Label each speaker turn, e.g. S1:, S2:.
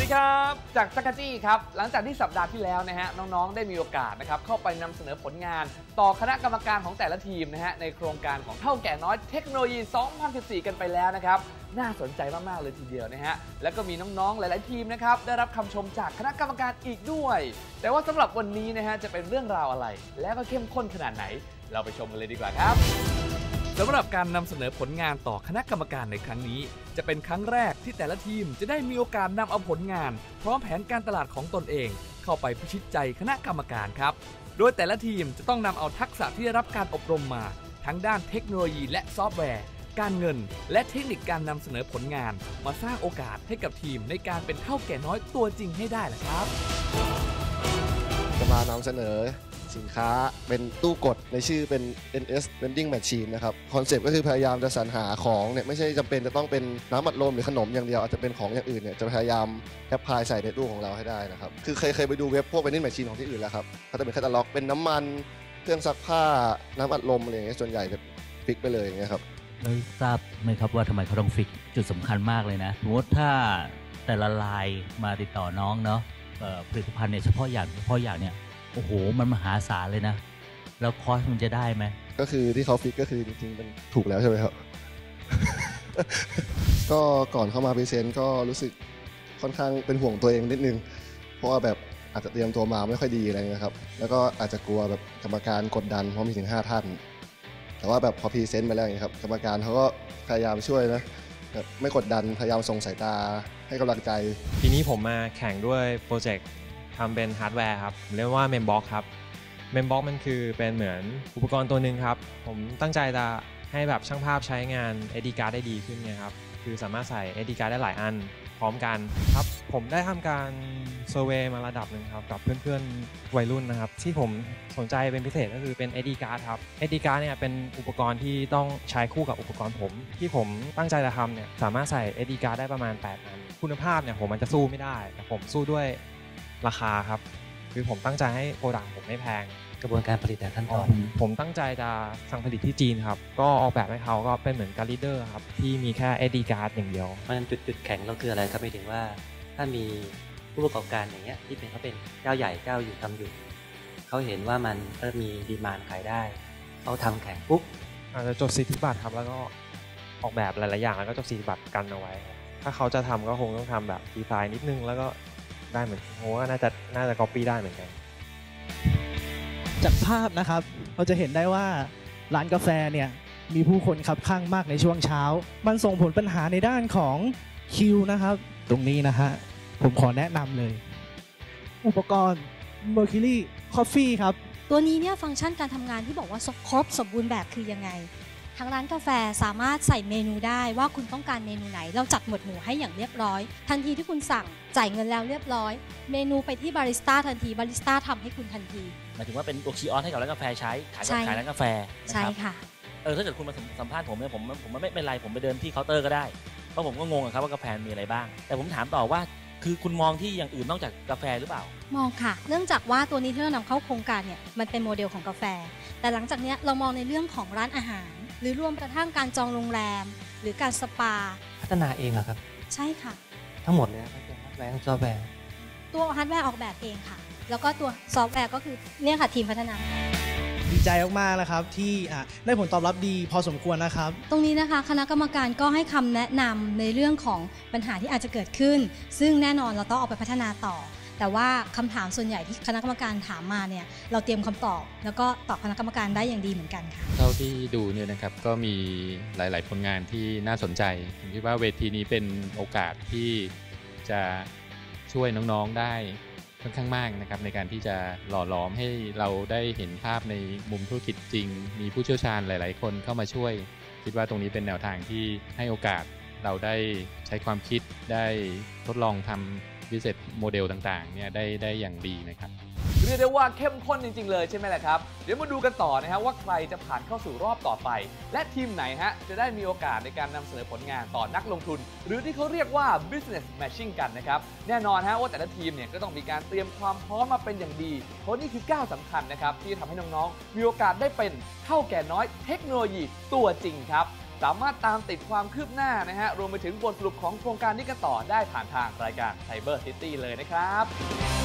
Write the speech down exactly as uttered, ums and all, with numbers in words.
S1: ดีครับจากจักรจี้ครับหลังจากที่สัปดาห์ที่แล้วนะฮะน้องๆได้มีโอกาสนะครับเข้าไปนำเสนอผลงานต่อคณะกรรมการของแต่ละทีมนะฮะในโครงการของเท่าแก่น้อยเทคโนโลยีสองพันสิบสี่กันไปแล้วนะครับน่าสนใจมากๆเลยทีเดียวนะฮะแล้วก็มีน้องๆหลายๆทีมนะครับได้รับคำชมจากคณะกรรมการอีกด้วยแต่ว่าสำหรับวันนี้นะฮะจะเป็นเรื่องราวอะไรและก็เข้มข้นขนาดไหนเราไปชมกันเลยดีกว่าครับสำหรับการนำเสนอผลงานต่อคณะกรรมการในครั้งนี้จะเป็นครั้งแรกที่แต่ละทีมจะได้มีโอกาสนำเอาผลงานพร้อมแผนการตลาดของตนเองเข้าไปพิชิตใจคณะกรรมการครับโดยแต่ละทีมจะต้องนำเอาทักษะที่ได้รับการอบรมมาทั้งด้านเทคโนโลยีและซอฟต์แวร์การเงินและเทคนิคการนำเสนอผลงานมาสร้างโอกาสให้กับทีมในการเป็นเท่าแก่น้อยตัวจริงให้ได้แหละครับ
S2: จะมานำเสนอสินค้าเป็นตู้กดในชื่อเป็น เอ็น เอส Vending Machine นะครับคอนเซ็ปต์ก็คือพยายามจะสรรหาของเนี่ยไม่ใช่จำเป็นจะต้องเป็นน้ำอัดลมหรือขนมอย่างเดียวอาจจะเป็นของอย่างอื่นเนี่ยจะพยายามแอพพลายใส่ในตู้ของเราให้ได้นะครับคือเคยเคยไปดูเว็บพวก Vending Machine ของที่อื่นแล้วครับเขาจะเป็นแคตตาล็อกเป็นน้ำมันเครื่องซักผ้าน้ำอัดลมอะไรอย่างเงี้ยส่วนใหญ่จะฟิกไปเลยอย่างเงี้ยครับ
S3: ไม่ทราบไหมครับว่าทำไมเขาต้องฟิกจุดสำคัญมากเลยนะสมมติถ้าแต่ละลายมาติดต่อน้องเนาะผลิตภัณฑ์เนี่ยเฉพาะอย่างเฉพาะอย่างเนี่ยโอ้โหมันมหาศาลเลยนะแล้วคอสมันจะได้ไหม
S2: ก็คือที่เขาฟิกก็คือจริงๆมันถูกแล้วใช่ไหมครับ ก็ก่อนเข้ามาพรีเซนต์ก็รู้สึกค่อนข้างเป็นห่วงตัวเองนิดนึงเพราะว่าแบบอาจจะเตรียมตัวมาไม่ค่อยดีอะไรเงี้ยครับแล้วก็อาจจะกลัวแบบกรรมการกดดันเพราะมีถึงห้าท่านแต่ว่าแบบพอพรีเซนต์ไปแล้วอย่างเงี้ยครับกรรมการเขาก็พยายามช่วยนะแบบไม่กดดันพยายามส่งสายตาให้กำลังใจ
S4: ทีนี้ผมมาแข่งด้วยโปรเจกต์ทำเป็นฮาร์ดแวร์ครับเรียกว่าเมมบ็อกครับเมมบ็อกมันคือเป็นเหมือนอุปกรณ์ตัวหนึ่งครับผมตั้งใจจะให้แบบช่างภาพใช้งาน เอส ดี card ได้ดีขึ้นไงครับคือสามารถใส่ เอส ดี card ได้หลายอันพร้อมกันครับผมได้ทำการเซอร์เวย์มาระดับหนึ่งครับกับเพื่อนๆวัยรุ่นนะครับที่ผมสนใจเป็นพิเศษก็คือเป็น เอส ดี card ครับ เอส ดี card เนี่ยเป็นอุปกรณ์ที่ต้องใช้คู่กับอุปกรณ์ผมที่ผมตั้งใจจะทำเนี่ยสามารถใส่ เอส ดี card ได้ประมาณแปดอันคุณภาพเนี่ยผมมันจะสู้ไม่ได้แต่ผมสู้ด้วยราคาครับคือผมตั้งใจให้โปรดักต์ผมไม่แพง
S3: กระบวนการผลิตแต่ขั้นตอน
S4: ผมตั้งใจจะสั่งผลิตที่จีนครับก็ออกแบบให้เขาก็เป็นเหมือนการ์ดรีดเดอร์ครับที่มีแค่ เอส ดี card อย่างเดียว
S3: มันจุดจุดแข็งเราคืออะไรครับไม่ถึงว่าถ้ามีผู้ประกอบการอย่างเงี้ยที่เป็นเขาเป็นเจ้าใหญ่เจ้าอยู่ทำอยู่เขาเห็นว่ามันเริ่มมีดีมานด์ขายได้เขาทำแข่งปุ๊บ
S4: อาจจะจดสิทธิบัตรครับแล้วก็ออกแบบหลายๆอย่างแล้วก็จดสิทธิบัตรกันเอาไว้ถ้าเขาจะทำก็คงต้องทำแบบดีไซน์นิดนึงแล้วก็ได้เหมือนโอ้น่าจะน่าจะ copy ได้เหมือนกัน
S5: จากภาพนะครับเราจะเห็นได้ว่าร้านกาแฟเนี่ยมีผู้คนคับข้างมากในช่วงเช้ามันส่งผลปัญหาในด้านของคิวนะครับตรงนี้นะฮะผมขอแนะนำเลยอุปกรณ์ Mercury Coffee ครับ
S6: ตัวนี้เนี่ยฟังก์ชันการทำงานที่บอกว่าครบสมบูรณ์แบบคือยังไงทางร้านกาแฟสามารถใส่เมนูได้ว่าคุณต้องการเมนูไหนเราจัดหมวดหมู่ให้อย่างเรียบร้อยทันทีที่คุณสั่งจ่ายเงินแล้วเรียบร้อยเมนูไปที่บาริสต้าทันทีบาริสต้าทำให้คุณทันที
S3: หมายถึงว่าเป็นตัวคีย์ออสให้กับร้านกาแฟใช้ขายขายร้านกาแฟ
S6: ใช่ค่ะ
S3: เออถ้าเกิดคุณมาสัมภาษณ์ผมเนี่ยผมผมไม่เป็นไรผมไปเดินที่เคาน์เตอร์ก็ได้เพราะผมก็งงครับว่ากาแฟมีอะไรบ้างแต่ผมถามต่อว่าคือคุณมองที่อย่างอื่นนอกจากกาแฟหรือเปล่าม
S6: องค่ะเนื่องจากว่าตัวนี้ที่เรานำเข้าโครงการเนี่ยมันเป็นโมเดลของกาแฟแต่หลังจากนี้เรามองในเรื่องของร้านอาหารหรือรวมกระทั่งการจองโรงแรมหรือการสปา
S3: พัฒนาเองเหรอครับ
S6: ใช่ค่ะ
S3: ทั้งหมดเลยทั้งตัวฮาร์ดแวร์ทั้งซอฟต์แวร์
S6: ตัวฮาร์ดแวร์ออกแบบเองค่ะแล้วก็ตัวซอฟต์แวร์ก็คือเนี่ยค่ะทีมพัฒนา
S5: ดีใจมากๆนะครับที่ได้ผลตอบรับดีพอสมควรนะครับ
S6: ตรงนี้นะคะคณะกรรมการก็ให้คำแนะนำในเรื่องของปัญหาที่อาจจะเกิดขึ้นซึ่งแน่นอนเราต้องเอาไปพัฒนาต่อแต่ว่าคำถามส่วนใหญ่ที่คณะกรรมการถามมาเนี่ยเราเตรียมคำตอบแล้วก็ตอบคณะกรรมการได้อย่างดีเหมือนกันค่ะ
S7: เท่าที่ดูเนี่ยนะครับก็มีหลายๆผลงานที่น่าสนใจผมคิดว่าเวทีนี้เป็นโอกาสที่จะช่วยน้องๆได้ค่อนข้างมากนะครับในการที่จะหล่อหลอมให้เราได้เห็นภาพในมุมธุรกิจจริงมีผู้เชี่ยวชาญหลายๆคนเข้ามาช่วยคิดว่าตรงนี้เป็นแนวทางที่ให้โอกาสเราได้ใช้ความคิดได้ทดลองทำวิสัยโมเดลต่างๆเนี่ยได้ได้อย่างดีนะครับ
S1: เรียกได้ว่าเข้มข้นจริงๆเลยใช่ไหมล่ะครับเดี๋ยวมาดูกันต่อนะฮะว่าใครจะผ่านเข้าสู่รอบต่อไปและทีมไหนฮะจะได้มีโอกาสในการนำเสนอผลงานต่อนักลงทุนหรือที่เขาเรียกว่า business matching กันนะครับแน่นอนฮะว่าแต่ละทีมเนี่ยก็ต้องมีการเตรียมความพร้อมมาเป็นอย่างดีเพราะนี่คือก้าวสำคัญนะครับที่ทำให้น้องๆมีโอกาสได้เป็นเท่าแก่น้อยเทคโนโลยีตัวจริงครับสามารถตามติดความคืบหน้านะฮะรวมไปถึงบทสรุปของโครงการนี้กันต่อได้ผ่านทางรายการ Cyber City เลยนะครับ